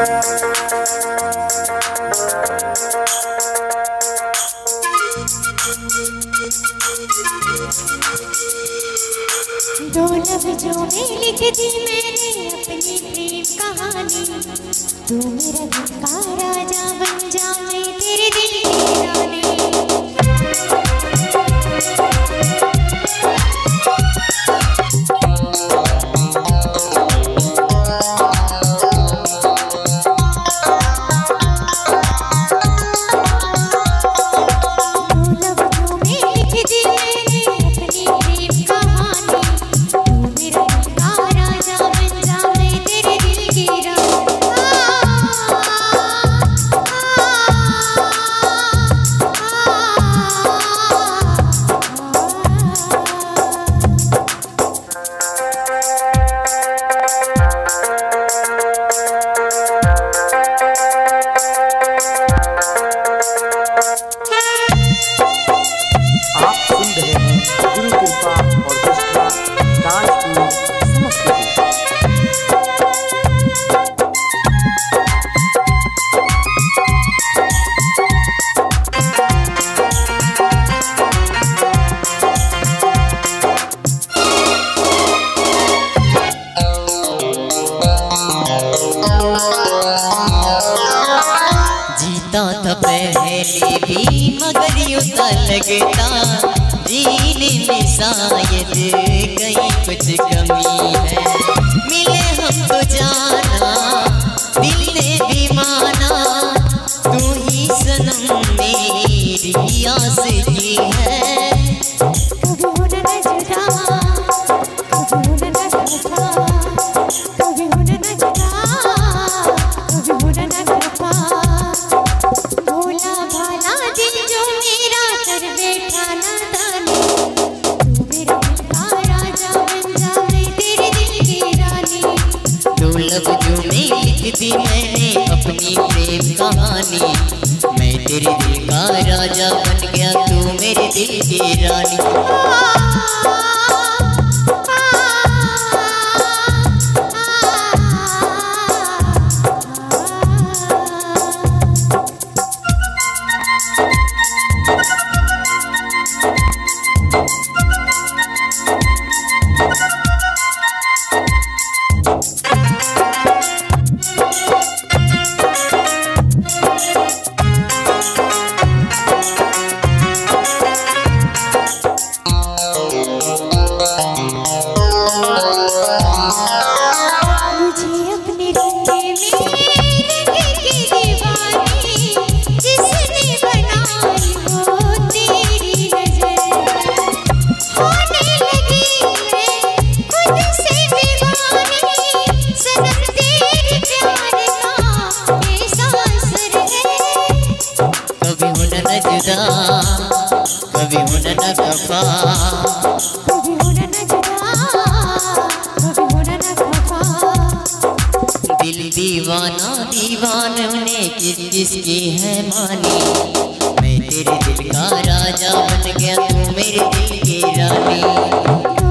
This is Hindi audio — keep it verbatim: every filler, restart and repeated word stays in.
दो लफ्जों में लिख दी मैंने अपनी प्रेम कहानी। तू मेरा दिल का राजा बन जा, मैं तेरे दिल की रानी। जीता था पहले भी मगर यूं सा लगता जीने में शायद कहीं कुछ कमी है। मिले हमको जाना दिल ने भी माना, तू ही सनम मेरी आशिकी है। लफ्जों में लिख दी मैंने अपनी प्रेम कहानी। मैं तेरे दिल का राजा बन गया, तू मेरे दिल की रानी। कभी होना न खफा, कभी होना न जुदा, कभी होना न खफा। दिल दीवाना दीवानों ने किस किसकी है मानी। मैं तेरे दिल का राजा बन गया, तू मेरे दिल की रानी।